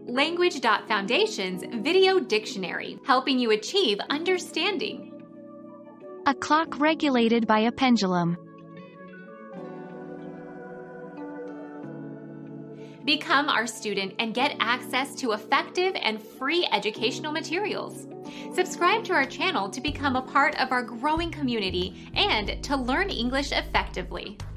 Language.Foundation's Video Dictionary, helping you achieve understanding. A clock regulated by a pendulum. Become our student and get access to effective and free educational materials. Subscribe to our channel to become a part of our growing community and to learn English effectively.